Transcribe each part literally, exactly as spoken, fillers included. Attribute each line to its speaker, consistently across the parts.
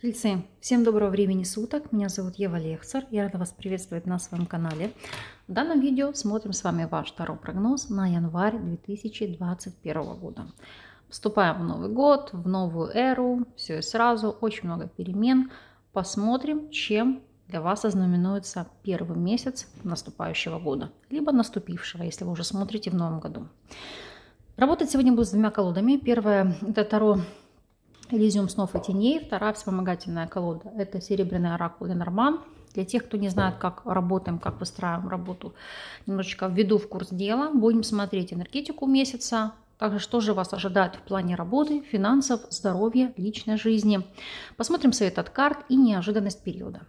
Speaker 1: Тельцы, всем доброго времени суток, меня зовут Ева Лехцер, я рада вас приветствовать на своем канале. В данном видео смотрим с вами ваш второй прогноз на январь две тысячи двадцать первого года. Вступаем в Новый год, в новую эру, все и сразу, очень много перемен. Посмотрим, чем для вас ознаменуется первый месяц наступающего года, либо наступившего, если вы уже смотрите в новом году. Работать сегодня буду с двумя колодами. Первая – это Таро Элизиум снов и теней. Вторая вспомогательная колода – это Серебряный оракул Ленорман. Для тех, кто не знает, как работаем, как выстраиваем работу, немножечко введу в курс дела. Будем смотреть энергетику месяца. Также, что же вас ожидает в плане работы, финансов, здоровья, личной жизни. Посмотрим совет от карт и неожиданность периода.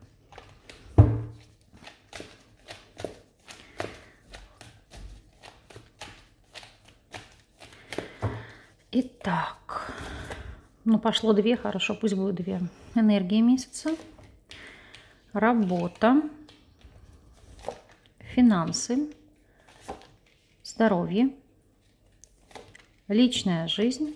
Speaker 1: Итак, ну пошло две, хорошо, пусть будет две. Энергия месяца, работа, финансы, здоровье, личная жизнь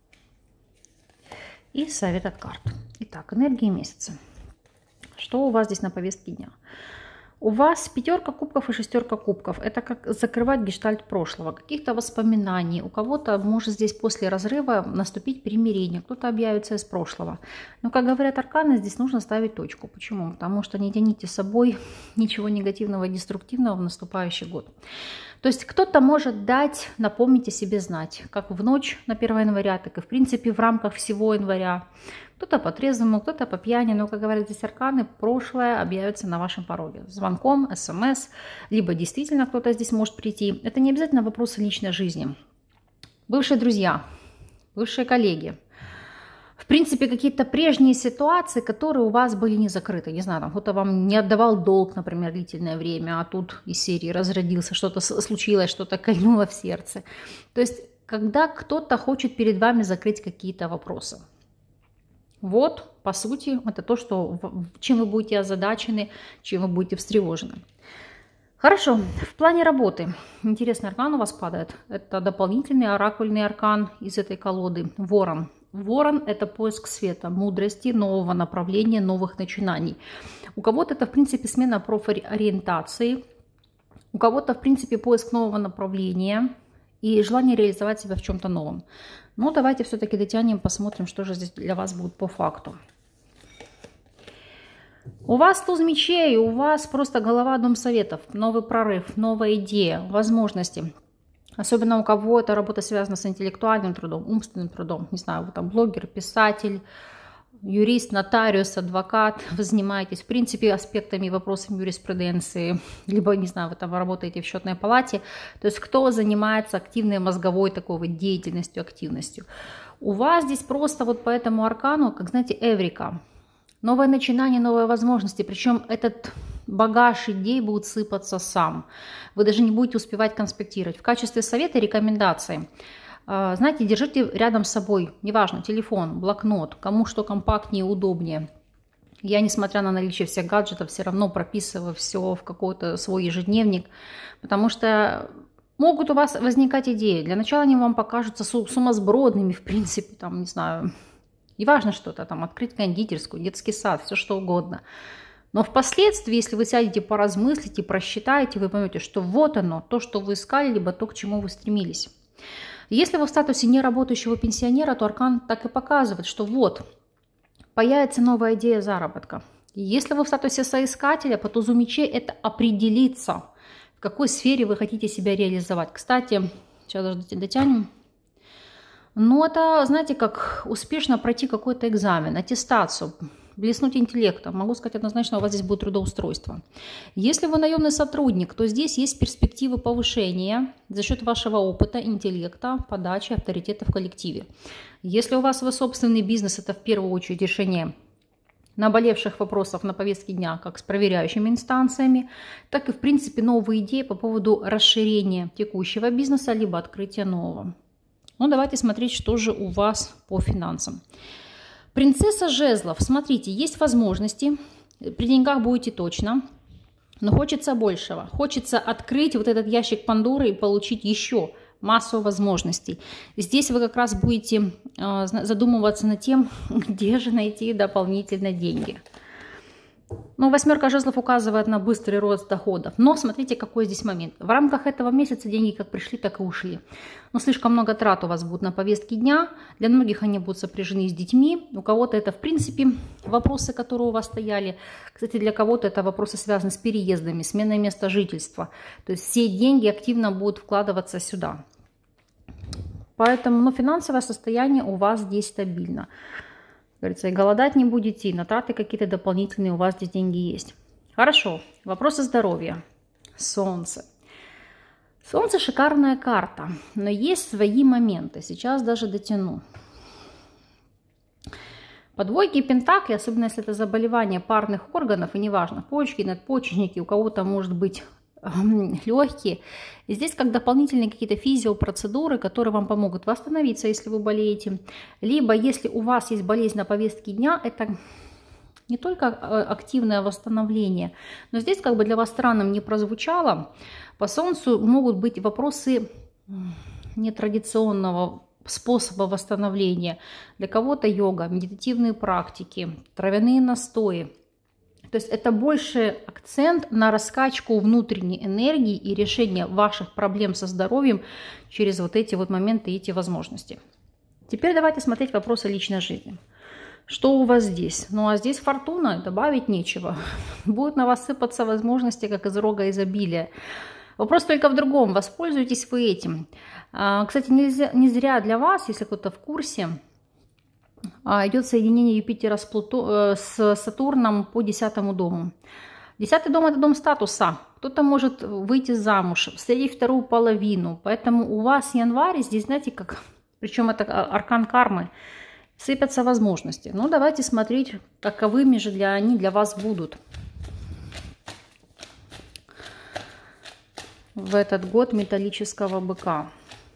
Speaker 1: и совет от карт. Итак, энергия месяца. Что у вас здесь на повестке дня? У вас пятерка кубков и шестерка кубков. Это как закрывать гештальт прошлого, каких-то воспоминаний. У кого-то может здесь после разрыва наступить примирение, кто-то объявится из прошлого. Но, как говорят арканы, здесь нужно ставить точку. Почему? Потому что не тяните с собой ничего негативного и деструктивного в наступающий год. То есть кто-то может дать, напомнить о себе знать, как в ночь на первое января, так и в принципе в рамках всего января. Кто-то по трезвому, кто-то по пьяни, но, как говорят здесь арканы, прошлое объявится на вашем пороге. Звонком, смс, либо действительно кто-то здесь может прийти. Это не обязательно вопросы личной жизни. Бывшие друзья, бывшие коллеги. В принципе, какие-то прежние ситуации, которые у вас были не закрыты. Не знаю, там кто-то вам не отдавал долг, например, длительное время, а тут из серии разродился, что-то случилось, что-то кольнуло в сердце. То есть, когда кто-то хочет перед вами закрыть какие-то вопросы. Вот, по сути, это то, что, чем вы будете озадачены, чем вы будете встревожены. Хорошо, в плане работы. Интересный аркан у вас падает. Это дополнительный оракульный аркан из этой колоды. Ворон. Ворон – это поиск света, мудрости, нового направления, новых начинаний. У кого-то это, в принципе, смена профориентации. У кого-то, в принципе, поиск нового направления и желание реализовать себя в чем-то новом. Но давайте все-таки дотянем, посмотрим, что же здесь для вас будет по факту. У вас туз мечей, у вас просто голова, дом советов, новый прорыв, новая идея, возможности. Особенно у кого эта работа связана с интеллектуальным трудом, умственным трудом. Не знаю, вы там блогер, писатель, юрист, нотариус, адвокат. Вы занимаетесь, в принципе, аспектами и вопросами юриспруденции. Либо, не знаю, вы там работаете в счетной палате. То есть кто занимается активной мозговой такой вот деятельностью, активностью. У вас здесь просто вот по этому аркану, как знаете, эврика. Новое начинание, новые возможности. Причем этот багаж идей будет сыпаться сам. Вы даже не будете успевать конспектировать. В качестве совета и рекомендаций, знаете, держите рядом с собой, неважно, телефон, блокнот, кому что компактнее, удобнее. Я, несмотря на наличие всех гаджетов, все равно прописываю все в какой-то свой ежедневник, потому что могут у вас возникать идеи. Для начала они вам покажутся сумасбродными, в принципе, там, не знаю, неважно что-то, там, открыть кондитерскую, детский сад, все что угодно. Но впоследствии, если вы сядете, поразмыслите, просчитаете, вы поймете, что вот оно, то, что вы искали, либо то, к чему вы стремились. Если вы в статусе неработающего пенсионера, то аркан так и показывает, что вот, появится новая идея заработка. Если вы в статусе соискателя, по тузу мечей это определиться, в какой сфере вы хотите себя реализовать. Кстати, сейчас даже дотянем. Ну, это, знаете, как успешно пройти какой-то экзамен, аттестацию, блеснуть интеллектом. Могу сказать однозначно, у вас здесь будет трудоустройство. Если вы наемный сотрудник, то здесь есть перспективы повышения за счет вашего опыта, интеллекта, подачи, авторитета в коллективе. Если у вас свой собственный бизнес, это в первую очередь решение наболевших вопросов на повестке дня, как с проверяющими инстанциями, так и, в принципе, новые идеи по поводу расширения текущего бизнеса, либо открытия нового. Ну, давайте смотреть, что же у вас по финансам. Принцесса жезлов. Смотрите, есть возможности. При деньгах будете точно. Но хочется большего. Хочется открыть вот этот ящик Пандоры и получить еще массу возможностей. Здесь вы как раз будете э, задумываться над тем, где же найти дополнительно деньги. Ну, восьмерка жезлов указывает на быстрый рост доходов. Но смотрите, какой здесь момент. В рамках этого месяца деньги как пришли, так и ушли. Но слишком много трат у вас будут на повестке дня. Для многих они будут сопряжены с детьми. У кого-то это, в принципе, вопросы, которые у вас стояли. Кстати, для кого-то это вопросы связаны с переездами, сменой места жительства. То есть все деньги активно будут вкладываться сюда. Поэтому ну, финансовое состояние у вас здесь стабильно. Говорится, и голодать не будете, и на траты какие-то дополнительные у вас здесь деньги есть. Хорошо. Вопросы здоровья. Солнце. Солнце шикарная карта, но есть свои моменты. Сейчас даже дотяну. По двойке пентаклей, особенно если это заболевание парных органов, и неважно, почки, надпочечники, у кого-то может быть легкие. И здесь как дополнительные какие-то физиопроцедуры, которые вам помогут восстановиться, если вы болеете. Либо, если у вас есть болезнь на повестке дня, это не только активное восстановление, но здесь как бы для вас странным не прозвучало. По Солнцу могут быть вопросы нетрадиционного способа восстановления. Для кого-то йога, медитативные практики, травяные настои. То есть это больше акцент на раскачку внутренней энергии и решение ваших проблем со здоровьем через вот эти вот моменты и эти возможности. Теперь давайте смотреть вопросы личной жизни. Что у вас здесь? Ну а здесь фортуна, добавить нечего. Будут на вас сыпаться возможности, как из рога изобилия. Вопрос только в другом. Воспользуйтесь вы этим. Кстати, нельзя, не зря для вас, если кто-то в курсе, идет соединение Юпитера с, Плуто, с Сатурном по десятому дому. Десятый дом – это дом статуса. Кто-то может выйти замуж, встретить вторую половину. Поэтому у вас январь здесь, знаете, как, причем это аркан кармы, сыпятся возможности. Ну, давайте смотреть, каковыми же для, они для вас будут в этот год металлического быка.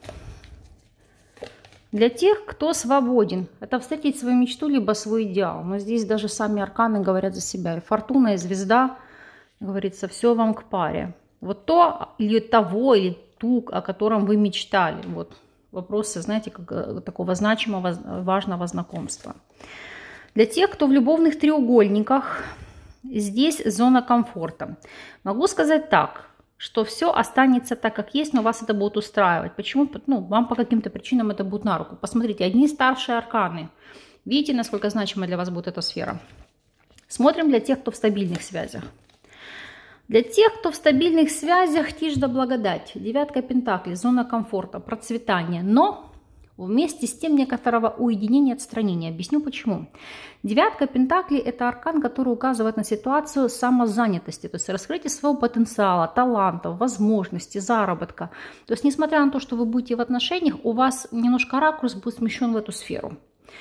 Speaker 1: Для тех, кто свободен, это встретить свою мечту, либо свой идеал. Но здесь даже сами арканы говорят за себя. И фортуна, и звезда, говорится, все вам к паре. Вот то, или того, или ту, о котором вы мечтали. Вот вопросы, знаете, как такого значимого, важного знакомства. Для тех, кто в любовных треугольниках, здесь зона комфорта. Могу сказать так, что все останется так, как есть, но вас это будет устраивать. Почему? Ну, вам по каким-то причинам это будет на руку. Посмотрите, одни старшие арканы. Видите, насколько значима для вас будет эта сфера? Смотрим для тех, кто в стабильных связях. Для тех, кто в стабильных связях, тишь да благодать. Девятка пентаклей, зона комфорта, процветания. Но вместе с тем некоторого уединения, отстранения. Объясню почему. Девятка пентаклей – это аркан, который указывает на ситуацию самозанятости, то есть раскрытие своего потенциала, талантов, возможностей, заработка. То есть несмотря на то, что вы будете в отношениях, у вас немножко ракурс будет смещен в эту сферу.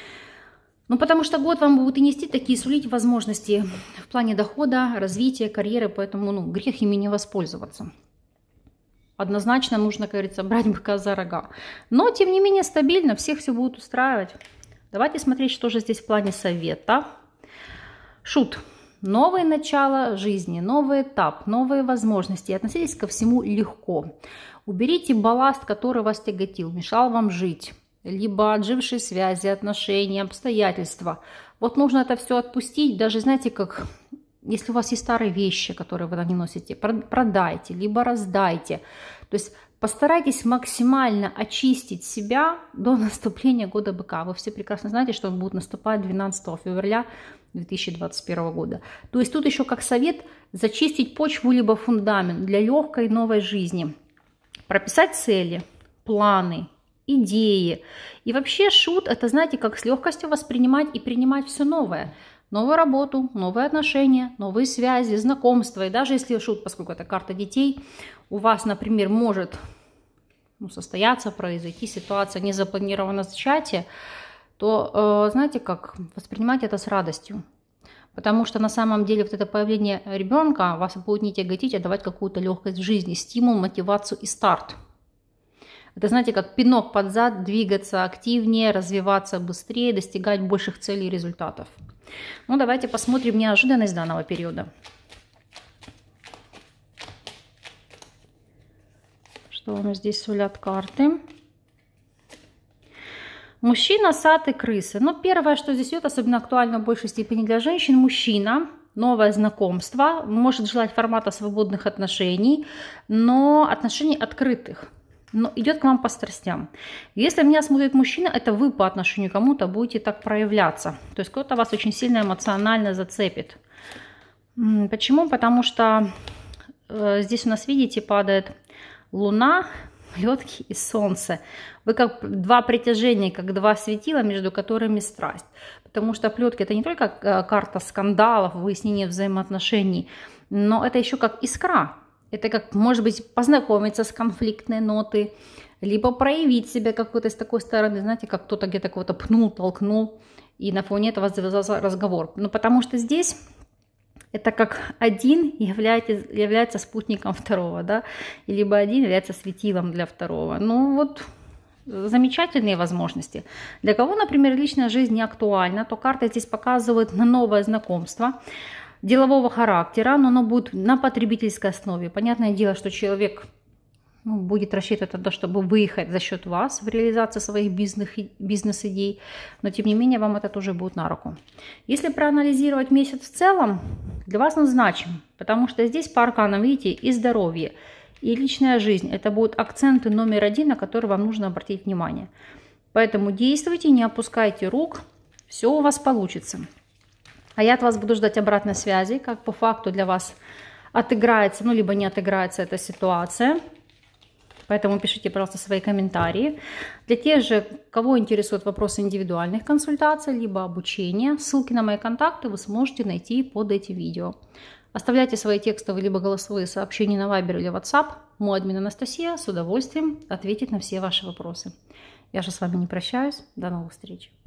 Speaker 1: Ну, потому что год вам будет и нести такие, сулить возможности в плане дохода, развития, карьеры, поэтому ну, грех ими не воспользоваться. Однозначно нужно, как говорится, брать быка за рога. Но, тем не менее, стабильно, всех все будет устраивать. Давайте смотреть, что же здесь в плане совета. Шут. Новое начало жизни, новый этап, новые возможности. Относитесь ко всему легко. Уберите балласт, который вас тяготил, мешал вам жить. Либо отжившие связи, отношения, обстоятельства. Вот нужно это все отпустить. Даже, знаете, как... Если у вас есть старые вещи, которые вы не носите, продайте, либо раздайте. То есть постарайтесь максимально очистить себя до наступления года быка. Вы все прекрасно знаете, что он будет наступать двенадцатого февраля две тысячи двадцать первого года. То есть тут еще как совет зачистить почву либо фундамент для легкой новой жизни. Прописать цели, планы, идеи. И вообще шут – это, знаете, как с легкостью воспринимать и принимать все новое. Новую работу, новые отношения, новые связи, знакомства. И даже если шут, поскольку это карта детей, у вас, например, может ну, состояться, произойти ситуация незапланированного зачатия, то, э, знаете как, воспринимать это с радостью. Потому что на самом деле вот это появление ребенка вас будет не тяготить, а давать какую-то легкость в жизни, стимул, мотивацию и старт. Это, знаете, как пинок под зад, двигаться активнее, развиваться быстрее, достигать больших целей и результатов. Ну, давайте посмотрим неожиданность данного периода. Что вам здесь сулят карты? Мужчина, сад и крысы. Но первое, что здесь идет, особенно актуально в большей степени для женщин, мужчина, новое знакомство, может желать формата свободных отношений, но отношений открытых. Но идет к вам по страстям. Если меня смотрит мужчина, это вы по отношению к кому-то будете так проявляться. То есть кто-то вас очень сильно эмоционально зацепит. Почему? Потому что э, здесь у нас, видите, падает луна, плетки и солнце. Вы как два притяжения, как два светила, между которыми страсть. Потому что плетки — это не только карта скандалов, выяснения взаимоотношений, но это еще как искра. Это как, может быть, познакомиться с конфликтной нотой, либо проявить себя какой-то с такой стороны, знаете, как кто-то где-то кого-то пнул, толкнул, и на фоне этого завязался разговор. Ну, потому что здесь это как один является, является спутником второго, да, либо один является светилом для второго. Ну, вот замечательные возможности. Для кого, например, личная жизнь не актуальна, то карта здесь показывает на новое знакомство делового характера, но оно будет на потребительской основе. Понятное дело, что человек, ну, будет рассчитывать на то, чтобы выехать за счет вас в реализации своих бизнес-идей, но тем не менее вам это тоже будет на руку. Если проанализировать месяц в целом, для вас он значим, потому что здесь по арканам, видите, и здоровье, и личная жизнь. Это будут акценты номер один, на которые вам нужно обратить внимание. Поэтому действуйте, не опускайте рук, все у вас получится. А я от вас буду ждать обратной связи, как по факту для вас отыграется, ну, либо не отыграется эта ситуация. Поэтому пишите, пожалуйста, свои комментарии. Для тех же, кого интересуют вопросы индивидуальных консультаций, либо обучения, ссылки на мои контакты вы сможете найти под этим видео. Оставляйте свои текстовые либо голосовые сообщения на Viber или WhatsApp. Мой админ Анастасия с удовольствием ответит на все ваши вопросы. Я же с вами не прощаюсь. До новых встреч.